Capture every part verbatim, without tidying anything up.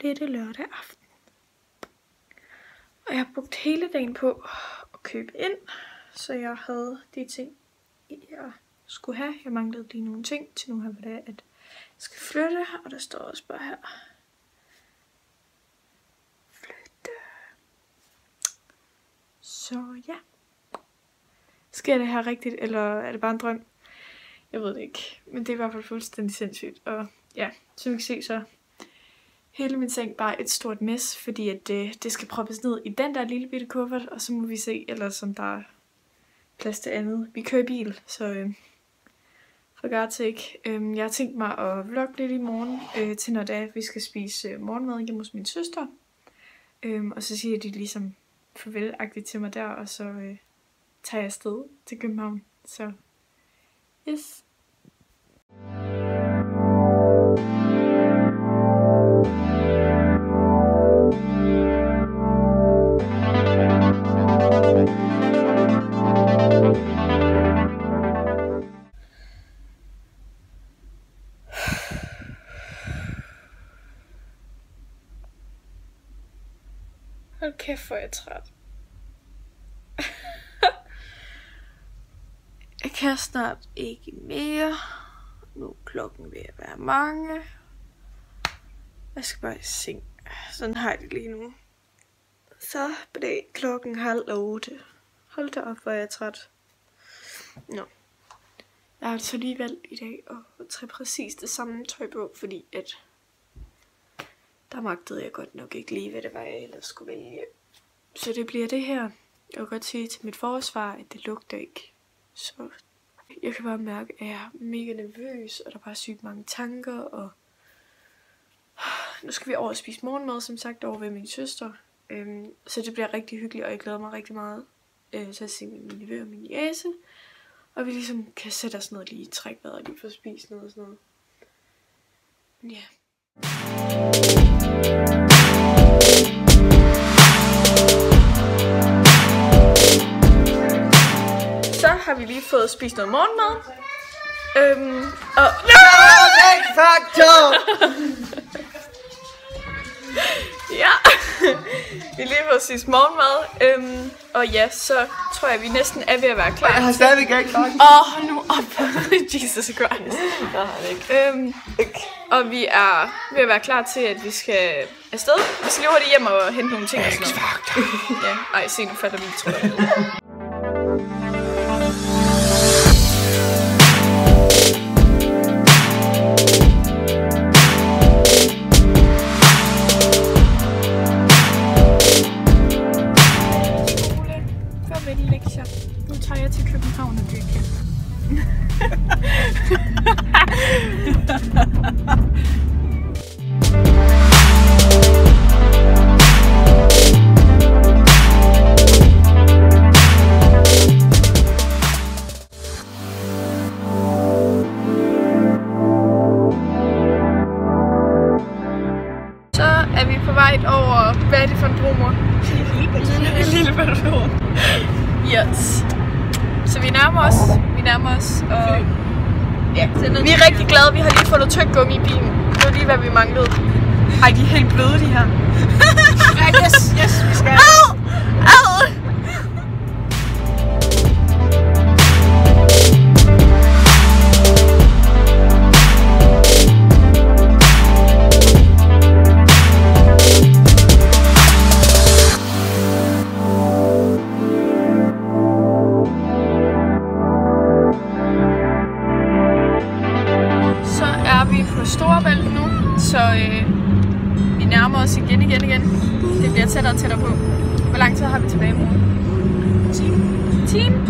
bliver det lørdag aften. Og jeg har brugt hele dagen på at købe ind, så jeg havde de ting, jeg skulle have. Jeg manglede lige nogle ting til nu her, hvor det er, at jeg skal flytte, og der står også bare her. Flytte. Så ja. Sker det her rigtigt, eller er det bare en drøm? Jeg ved det ikke, men det er i hvert fald fuldstændig sindssygt. Og ja, som I kan se, så hele min seng bare et stort mess, fordi at det, det skal proppes ned i den der lille bitte kuffert, og så må vi se, ellers om der er plads til andet. Vi kører i bil, så øh, for godt sake. Øh, jeg har tænkt mig at vlogge lidt i morgen, øh, til når det er, vi skal spise øh, morgenmad hjemme hos min søster. Øh, og så siger de ligesom farvelagtigt til mig der, og så øh, tager jeg afsted til København. Så yes. Hold kæft, hvor er jeg træt. Jeg kan snart ikke mere. Nu er klokken ved at være mange. Jeg skal bare i seng. Sådan har jeg det lige nu. Så på dag klokken halv otte. Hold da op, hvor er jeg træt. Nå. Jeg har altså lige valgt i dag at tage præcis det samme tøj på, fordi at der magtede jeg godt nok ikke lige, hvad det var, jeg ellers skulle vælge. Så det bliver det her. Jeg vil godt sige til mit forsvar, at det lugter ikke. Så jeg kan bare mærke, at jeg er mega nervøs, og der er bare sygt mange tanker, og nu skal vi over og spise morgenmad, som sagt, over ved min søster. Øhm, så det bliver rigtig hyggeligt, og jeg glæder mig rigtig meget øh, til at se min nevø og min niece. Og vi ligesom kan sætte os ned lige i trækvejret og lige få spist noget og sådan noget. Men ja. Så har vi lige fået spist noget morgenmad. Øhm, og... X-Factor! Ja, vi har lige fået spist morgenmad. Øhm, og ja, så tror jeg, vi næsten er ved at være klar. Jeg har stadigvæk ikke klokken. Åh, oh, hold nu op. Jesus Christ. øhm, og vi er ved at være klar til, at vi skal afsted. Vi skal lige hurtigt hjem og hente nogle ting. X-Factor! Ja, ej, se, nu falder min trøje. Nu tager jeg til København og bliver kendt. Så er vi på vej over, hvad er det for en bro, mor? Lillebæltsbroen. Yes. Så vi nærmer os, vi nærmer os, og ja, vi er rigtig glade. Vi har lige fundet tyggegummi i bilen. Det var lige, hvad vi manglede. Ej, de er helt bløde, de her. Ja, yes, yes, vi skal. Au! Au! Storebælt nu, så øh, vi nærmer os igen, igen, igen. Det bliver tættere og tættere på. Hvor lang tid har vi tilbage, mor? Time. Time?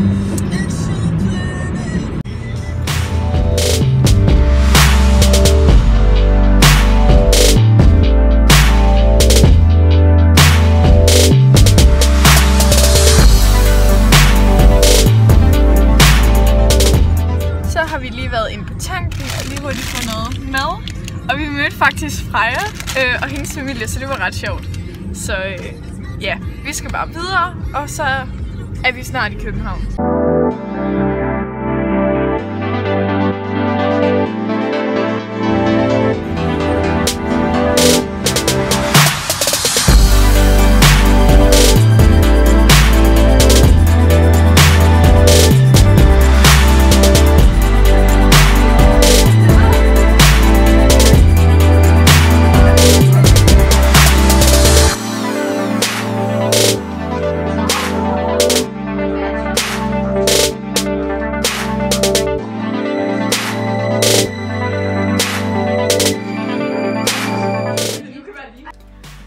Så har vi lige været inde på tanken og lige hurtigt få noget mad. Og vi mødte faktisk Freja øh, og hendes familie, så det var ret sjovt. Så øh, ja, vi skal bare videre, og så er vi snart i København.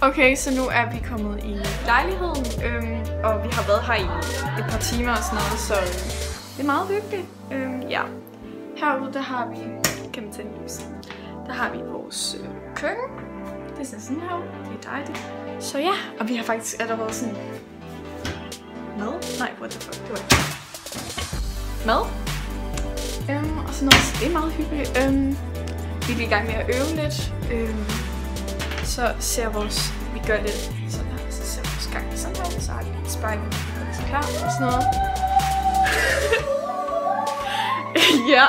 Okay, så nu er vi kommet i lejligheden, øhm, og vi har været her i et par timer og sådan noget, så det er meget hyggeligt. Øhm, ja. Herude, der har vi, kan man tænde lyset, der har vi vores øh, køkken. Det ser sådan her ud, det er dejligt. Så ja, og vi har faktisk allerede sådan mad. Nej, what the fuck, det var ikke mad. Øhm, og sådan noget, så det er meget hyggeligt. Øhm, vi er i gang med at øve lidt. Øhm, så ser vores, vi gør lidt sådan her, så ser vores gang sådan her, så har vi lidt spejl, vi gør det klar og sådan noget. Ja.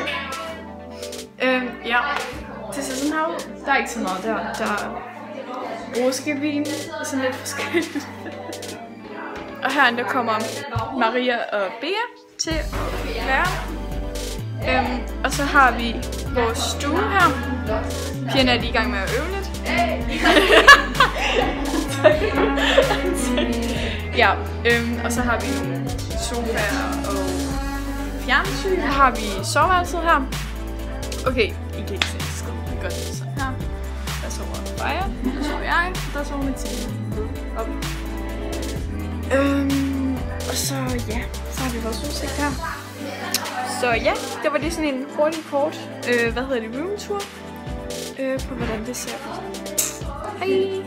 øhm, ja, det ser sådan her ud. Der er ikke så meget der. Der er roskevin og sådan lidt forskelligt. Og herinde der kommer Maria og Bea til at være. Øhm, og så har vi vores stue her. Pigerne er lige i gang med at øve lidt. Ja, øhm, og så har vi nogle sofaer og fjernsyn. Her har vi soveværelset her. Okay, I kan ikke se det skid. Vi gør det sådan her. Der sover Freja, der sover jeg, der sover Mathilde. Op. Øhm, og så ja, så har vi vores udsigt her. Så ja, det var lige sådan en hurtig kort, øh, hvad hedder det, roomtour, øh, på hvordan det ser ud. Hej!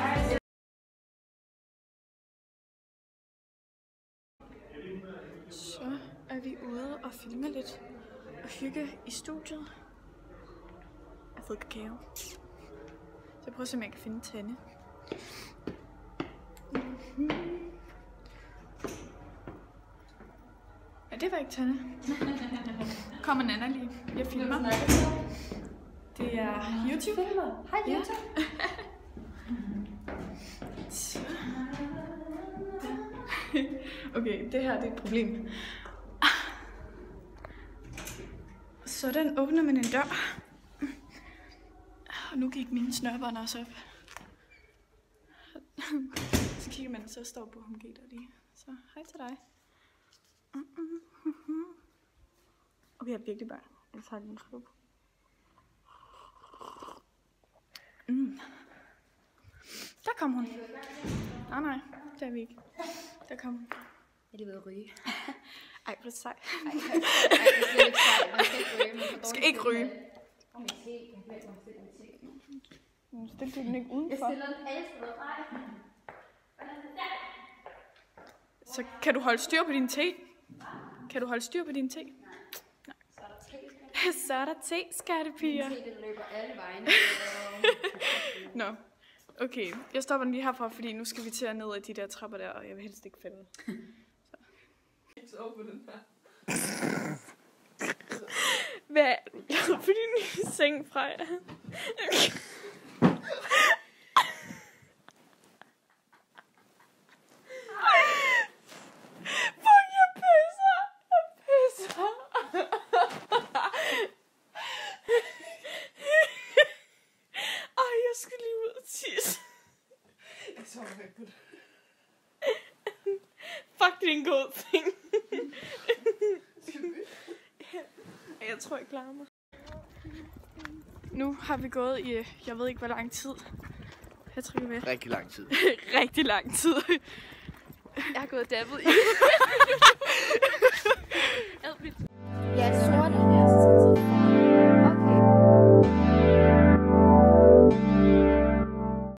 Så er vi ude og filme lidt og hygge i studiet. Jeg har fået kakao. Så jeg prøver at se, om jeg kan finde Tanne. Mm-hmm. Ja, det var ikke Tanne. Kommer Nana lige. Jeg filmer. Det er YouTube. Hej YouTube. Okay, det her det er et problem. Sådan åbner man en dør. Og nu gik mine snørbånd også op. Så kigger man, så står på ham der lige. Så hej til dig. Okay, jeg er virkelig bange. Jeg tager lige en slurp. Mm. Der kom hun. Nej, nej, der er vi ikke. Der kom hun. Er det ved at ryge? Ej, hvor er det sej. Ej, det er ikke sej. Man skal ikke ryge. Man skal ikke ryge. Om jeg skal ikke. Jeg bliver mig stille til. Nu stiller du den ikke udenfor. Jeg stiller den alle steder fra. Så kan du holde styr på din te? Kan du holde styr på din te? Nej. Så er der te. Så er der te, skattepiger. Min te, den løber alle vejen. Nå. Okay, jeg stopper den lige herfra, fordi nu skal vi til at ned ad de der trapper der, og jeg vil helst ikke falde. Så. over på den her. Hvad er du glad for din nye seng, Freja? Fuck, jeg pisser! Jeg pisser! Ej, jeg skal lige ud og tisse. Jeg sover væk på det. Fuck, det er en god ting. Jeg tror, jeg klarer mig. Nu har vi gået i, jeg ved ikke hvor lang tid. Jeg trykker med. Rigtig lang tid. Rigtig lang tid. Jeg har gået dabbet i. Ja, så